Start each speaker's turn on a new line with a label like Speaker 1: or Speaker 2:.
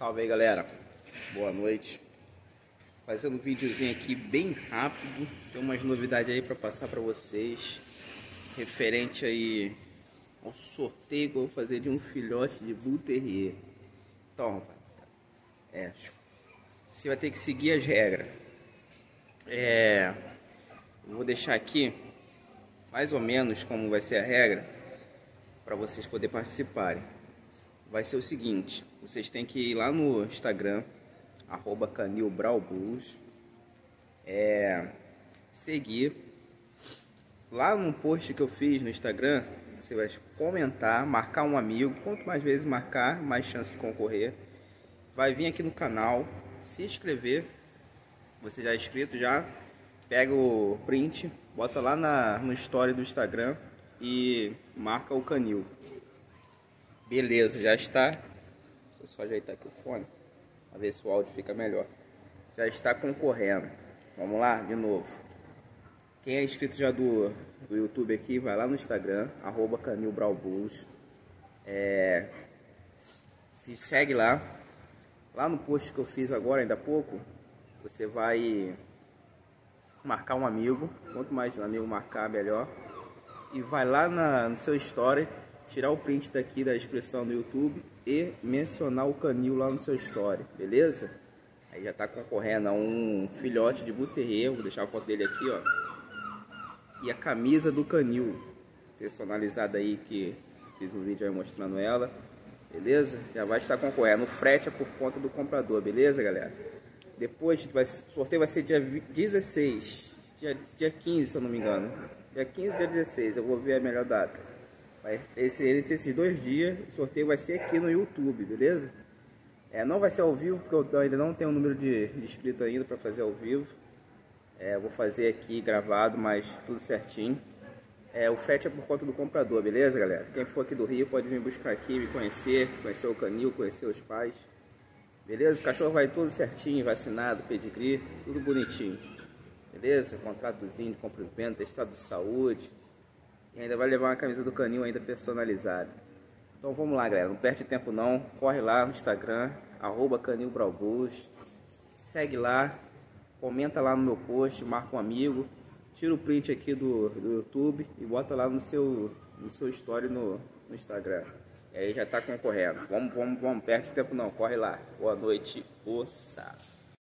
Speaker 1: Salve aí, galera, boa noite. Fazendo um videozinho aqui bem rápido. Tem umas novidades aí para passar para vocês referente aí ao sorteio que eu vou fazer de um filhote de Bull Terrier. Então, rapaz, você vai ter que seguir as regras. Eu vou deixar aqui mais ou menos como vai ser a regra para vocês poderem participarem. Vai ser o seguinte: vocês têm que ir lá no Instagram, @canilbraubulls, seguir. Lá no post que eu fiz no Instagram, você vai comentar, marcar um amigo. Quanto mais vezes marcar, mais chance de concorrer. Vai vir aqui no canal, se inscrever. Você já é inscrito, já pega o print, bota lá no story do Instagram e marca o canil. Beleza, já está. Deixa eu só ajeitar aqui o fone para ver se o áudio fica melhor. Já está concorrendo. Vamos lá, de novo. Quem é inscrito já do YouTube aqui, vai lá no Instagram, @canilbraubulls. Se segue lá. Lá no post que eu fiz agora, ainda há pouco, você vai marcar um amigo. Quanto mais amigo marcar, melhor. E vai lá no seu story, tirar o print daqui da inscrição do YouTube e mencionar o canil lá no seu story, beleza? Aí já tá concorrendo a um filhote de Bull Terrier. Vou deixar a foto dele aqui, ó. E a camisa do canil personalizada aí, que fiz um vídeo aí mostrando ela, beleza? Já vai estar concorrendo. O frete é por conta do comprador, beleza, galera? Depois o sorteio vai ser dia 16, dia 15, se eu não me engano. Dia 15 e dia 16, eu vou ver a melhor data. Entre esses 2 dias, o sorteio vai ser aqui no YouTube, beleza? Não vai ser ao vivo, porque eu ainda não tenho o número de inscritos ainda para fazer ao vivo. Vou fazer aqui gravado, mas tudo certinho. O frete é por conta do comprador, beleza, galera? Quem for aqui do Rio pode vir buscar aqui, me conhecer o canil, conhecer os pais. Beleza? O cachorro vai tudo certinho, vacinado, pedigree, tudo bonitinho. Beleza? Contratozinho de compra e venda, testado de saúde. E ainda vai levar uma camisa do canil ainda personalizada. Então vamos lá, galera, não perde tempo não. Corre lá no Instagram, @canilbraubulls. Segue lá, comenta lá no meu post, marca um amigo. Tira o print aqui do YouTube e bota lá no seu story no Instagram. E aí já tá concorrendo. Vamos, perde tempo não, corre lá. Boa noite, moça.